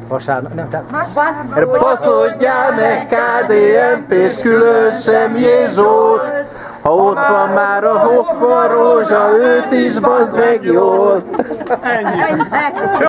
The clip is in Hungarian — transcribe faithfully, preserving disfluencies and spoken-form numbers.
Vasárnap, nem, tehát... Baszódjál meg ká dé em pés különösen Jézsót, ha ott van már a hoffa rózsa, őt is bazd meg jól. Ennyi.